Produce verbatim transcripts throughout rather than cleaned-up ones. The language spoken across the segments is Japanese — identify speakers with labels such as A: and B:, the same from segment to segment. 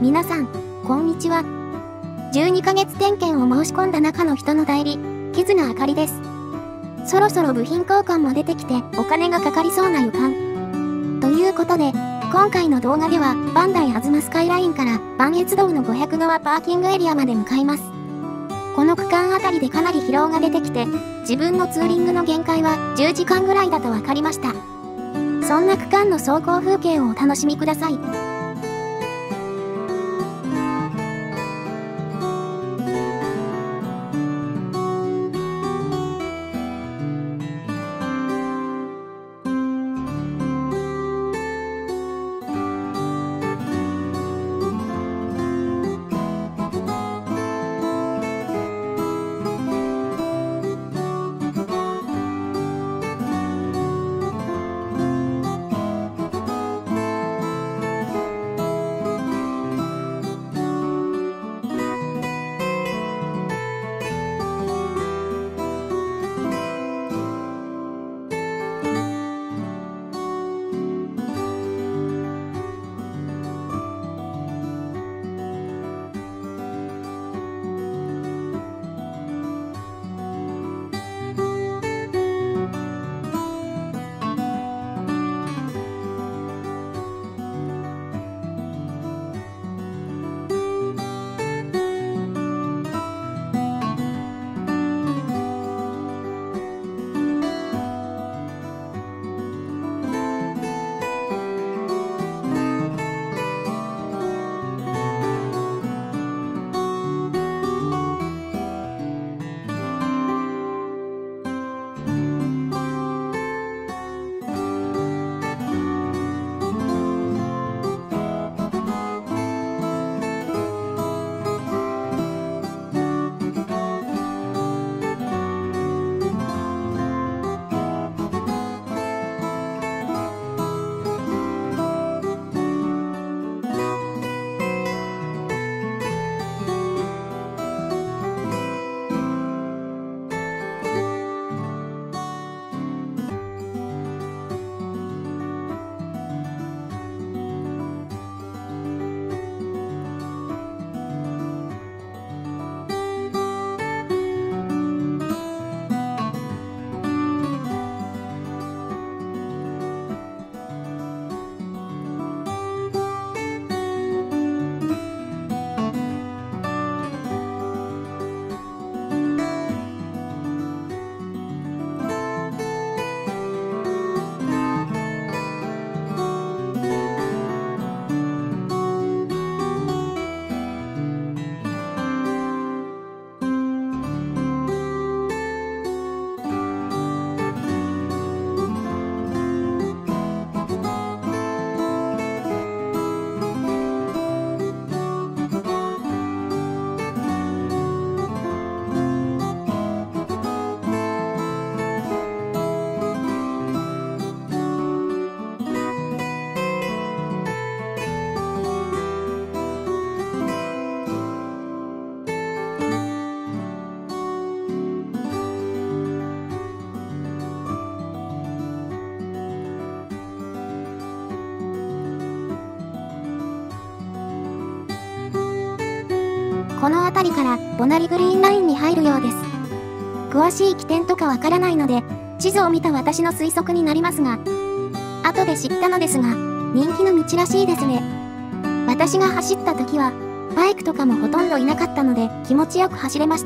A: 皆さん、こんにちは。じゅうにかげつ点検を申し込んだ中の人の代理、木津あかりです。そろそろ部品交換も出てきてお金がかかりそうな予感。ということで、今回の動画では、バンダイあずまスカイラインから磐越道のごひゃくがわパーキングエリアまで向かいます。この区間あたりでかなり疲労が出てきて、自分のツーリングの限界はじゅうじかんぐらいだと分かりました。そんな区間の走行風景をお楽しみください。この辺りからボナリグリーンラインに入るようです。詳しい起点とかわからないので、地図を見た私の推測になりますが、後で知ったのですが、人気の道らしいですね。私が走った時は、バイクとかもほとんどいなかったので気持ちよく走れました。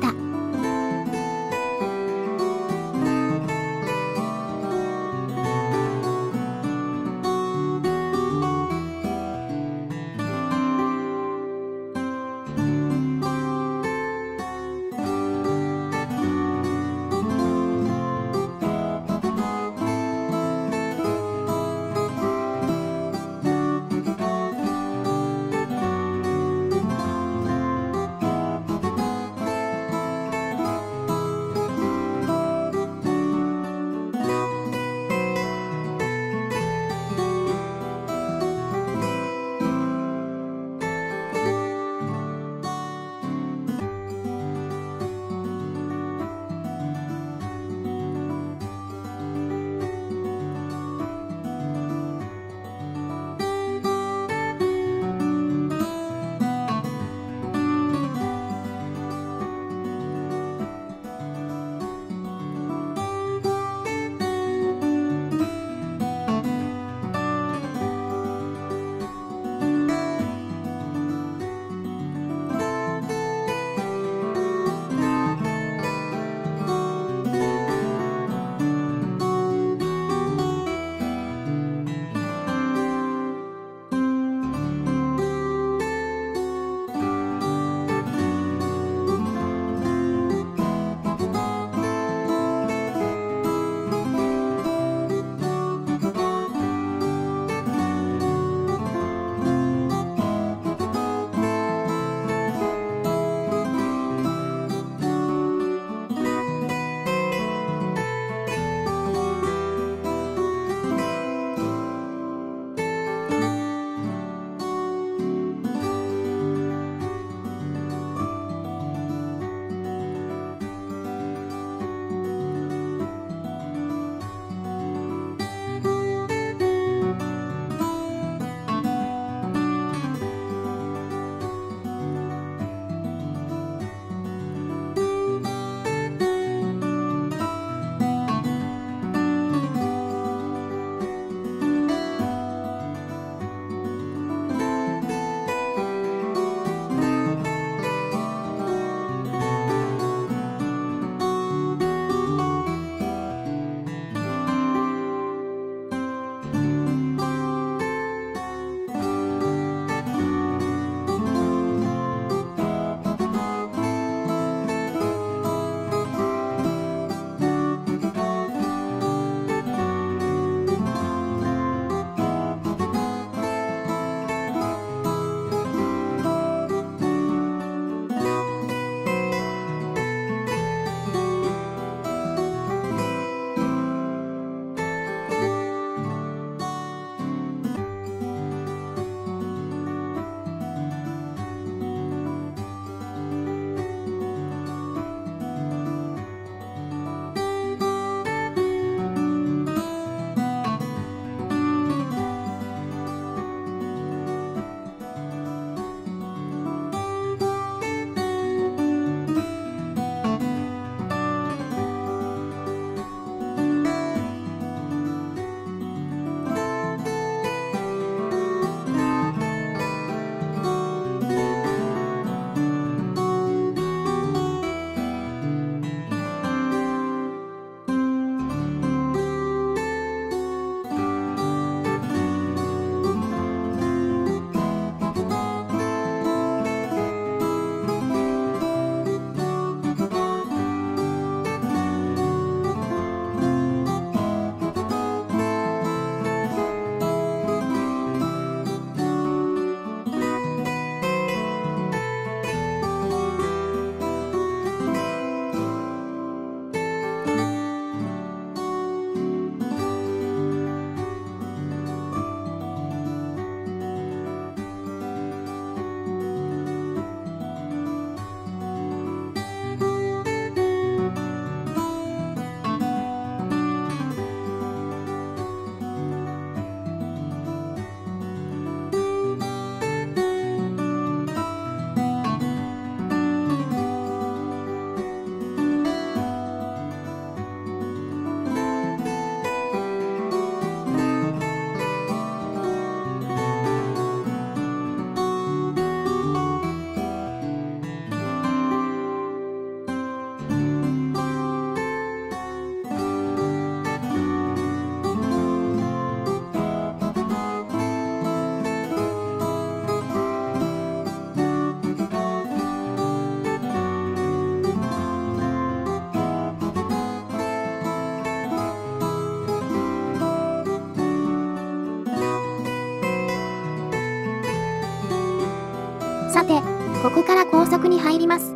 A: さて、ここから高速に入ります。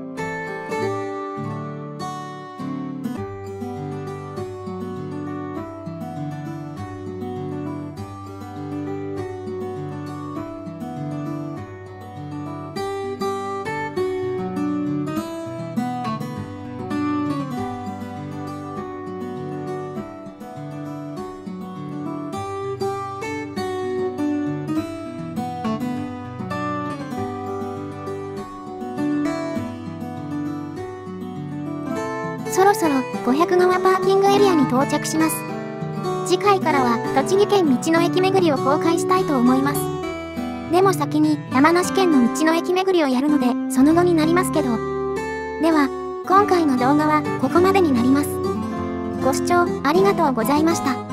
A: そろそろごひゃくがわパーキングエリアに到着します。次回からは栃木県道の駅巡りを公開したいと思います。でも先に山梨県の道の駅巡りをやるのでその後になりますけど。では、今回の動画はここまでになります。ご視聴ありがとうございました。